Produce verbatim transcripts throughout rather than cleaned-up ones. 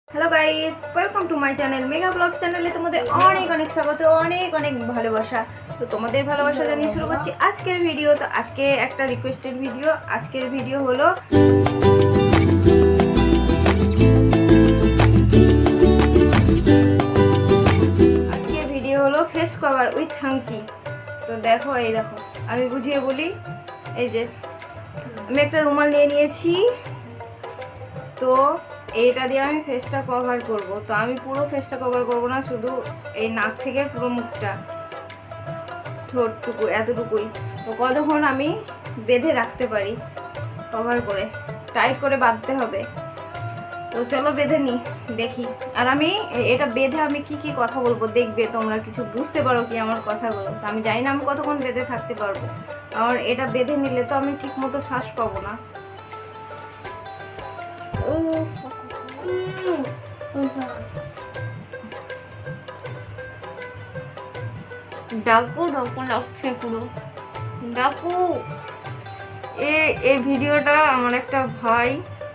Hello guys, welcome to my channel mega blogs চ্যানেলে তোমাদের অনেক অনেক স্বাগত, অনেক অনেক ভালোবাসা। তো তোমাদের ভালোবাসা জানিয়ে শুরু করছি আজকের ভিডিও। তো আজকে একটা রিকোয়েস্টেড ভিডিও। আজকের ভিডিও হলো আজকের ভিডিও হলো ফেস কভার উইথ হাঙ্কি। তো দেখো, এই দেখো, আমি বুঝিয়ে বলি। এই যে আমি একটা রুমাল নিয়ে নিয়েছি, তো এইটা দিয়ে আমি ফেসটা কভার করব। তো আমি পুরো ফেসটা কভার করব না, শুধু এই নাক থেকে পুরো মুখটা, ঠোঁটটুকু, এতটুকুই। তো কতক্ষণ আমি বেঁধে রাখতে পারি কভার করে, টাইট করে বাঁধতে হবে। তো চলো বেঁধে নিই, দেখি। আর আমি এটা বেঁধে আমি কি কি কথা বলবো দেখবে, তোমরা কিছু বুঝতে পারো কি আমার কথাগুলো। তো আমি জানি না আমি কতক্ষণ বেঁধে থাকতে পারবো, আর এটা বেঁধে নিলে তো আমি ঠিক মতো শ্বাস পাবো না। ডাকু ডাকু লাগছে পুরো, ডাকু। এই ভিডিওটা আমার একটা ভাই,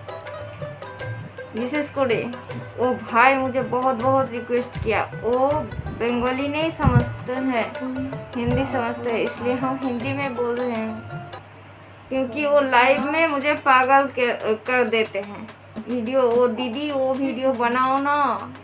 विशेष करे वो भाई मुझे बहुत बहुत रिक्वेस्ट किया। वो बंगाली नहीं समझते हैं, हिंदी समझते हैं, इसलिए हम हिंदी में बोल रहे हैं, क्योंकि वो लाइव में मुझे पागल कर देते हैं। वीडियो वो दीदी वो वीडियो बनाओ ना,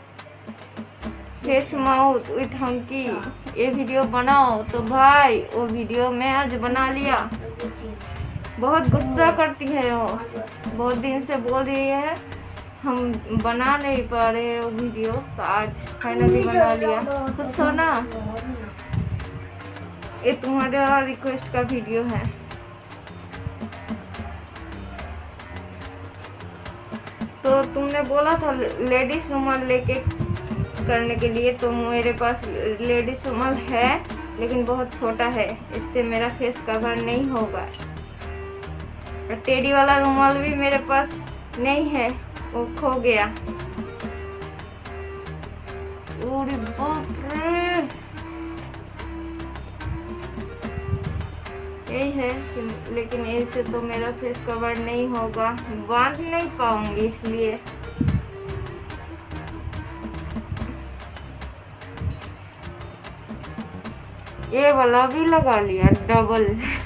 फेस माउथ विथ हंकी, ये वीडियो बनाओ। तो भाई वो वीडियो मैं आज बना लिया। बहुत गुस्सा करती है वो, बहुत दिन से बोल रही है हम बना नहीं पा रहे हैं वो वीडियो, तो आज फाइनली बना लिया। खुश हो ना? ये तुम्हारा रिक्वेस्ट का वीडियो है। तो तुमने बोला था लेडीज रुमाल लेके करने के लिए, तो मेरे पास लेडीज रुमाल है, लेकिन बहुत छोटा है, इससे मेरा फेस कवर नहीं होगा। और टेडी वाला रुमाल भी मेरे पास नहीं है, वो खो गया। ओरे बाप रे, यही है, लेकिन ऐसे तो मेरा फेस कवर नहीं होगा, बांध नहीं पाऊंगी, इसलिए ये वाला भी लगा लिया डबल।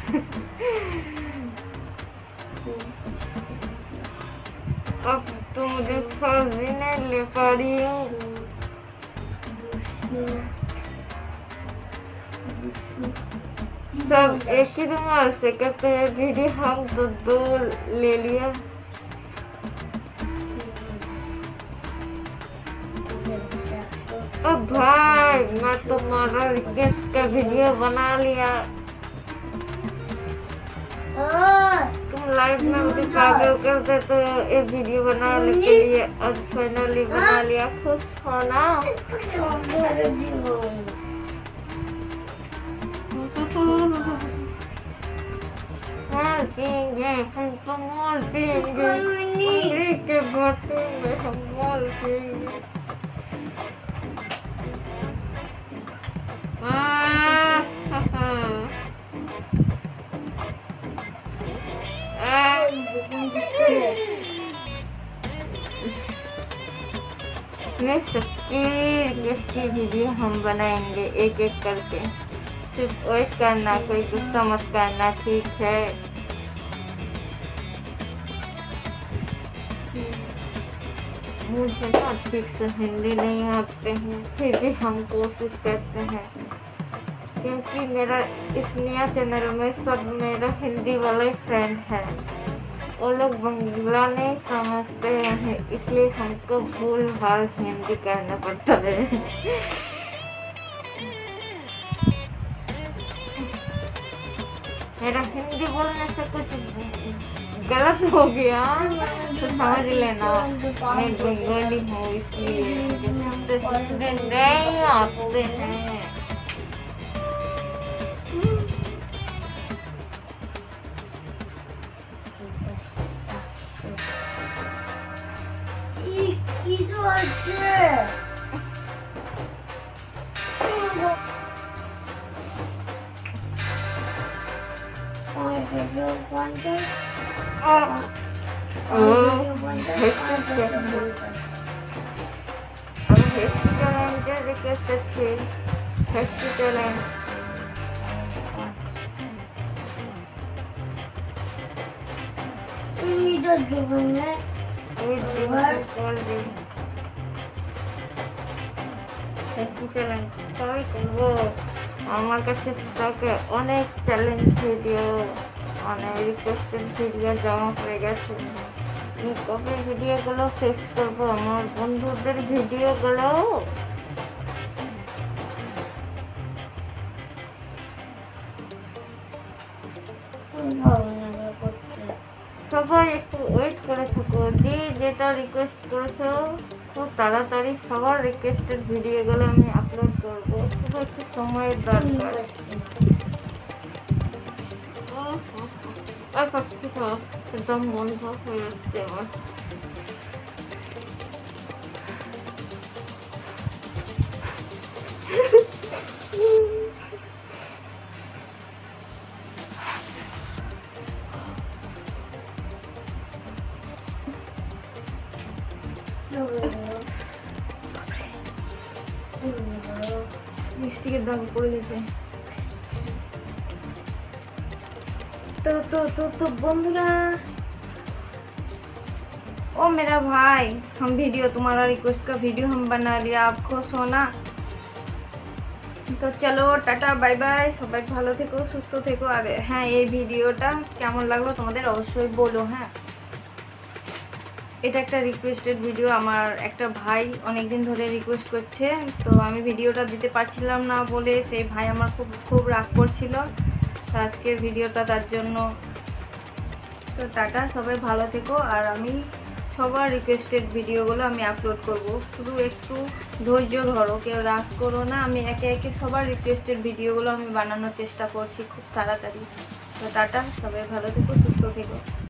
अब तो मुझे फल भी नहीं ले पा रही हूँ। सब एक ही रुमाल से कहते हैं दीदी, हम तो दो ले लिया। अब भाई मैं तुम्हारा रिक्वेस्ट का वीडियो बना लिया, तुम लाइव में मुझे पागल कर दे, तो ये वीडियो बनाने के लिए आज फाइनली बना लिया। खुश हो ना? माल पिएंगे हम तो, माल पिएंगे, उंगली के बातों में हम माल पिएंगे। मैं सबकी रिक्वेस्ट की वीडियो हम बनाएंगे एक एक करके, सिर्फ वेट करना, कोई गुस्सा मत करना, ठीक है? मुझे ना ठीक से हिंदी नहीं आते हैं, फिर भी हम कोशिश करते हैं, क्योंकि मेरा इस नया चैनल में सब मेरा हिंदी वाले फ्रेंड है, वो लोग बंगला नहीं समझते हैं, इसलिए हमको भूल भाल हिंदी करना पड़ता है। मेरा हिंदी बोलने से कुछ गलत हो गया तो समझ लेना, मैं बंगाली हूँ, इसलिए नहीं आते हैं। সেক্সি চ্যালেঞ্জের রিকোয়েস্ট আছে, সেক্সি চ্যালেঞ্জ। সেক্সি চ্যালেঞ্জ তাই করবো। আমার কাছে স্টকে অনেক চ্যালেঞ্জ ভিডিও, অনেক রিকোয়েস্টেড ভিডিও জমা হয়ে গেছে। আমি কবে ভিডিওগুলো শেষ করবো? আমার বন্ধুদের ভিডিওগুলো সবাই একটু ওয়েট করে থাকো। যে যেটা রিকোয়েস্ট করেছো খুব তাড়াতাড়ি সবার রিকোয়েস্টেড ভিডিওগুলো আমি আপলোড করবো, শুধু একটু সময়ের দরকার। আর পাচ্ছি তো একদম বন্ধ হয়ে যাচ্ছে আমার। লিপস্টিকের দাগ পড়ে গেছে। तो तो तो तो बंधुरा, ओ मेरा भाई, हम वीडियो तुम्हारा रिक्वेस्ट का वीडियो हम बना लिया, आप खुश हो ना? तो चलो टाटा बाय बाय, সবাই ভালো থেকো সুস্থ থেকো। আর হ্যাঁ, এই ভিডিওটা কেমন লাগলো তোমাদের অবশ্যই বলো। হ্যাঁ, এটা একটা রিকোয়েস্টেড ভিডিও, আমার একটা ভাই অনেক দিন ধরে রিকোয়েস্ট করছে, তো আমি ভিডিওটা দিতে পারছিলাম না বলে সেই ভাই আমার খুব খুব রাগ করছিল। তো আজকে ভিডিওটা তার জন্য। তো টাটা, সবাই ভালো থেকো। আর আমি সবার রিকোয়েস্টেড ভিডিওগুলো আমি আপলোড করব, শুধু একটু ধৈর্য ধরো, কেউ রাগ করো না। আমি একে একে সবার রিকোয়েস্টেড ভিডিওগুলো আমি বানানোর চেষ্টা করছি খুব তাড়াতাড়ি। তো টাটা, সবাই ভালো থেকো সুস্থ থেকো।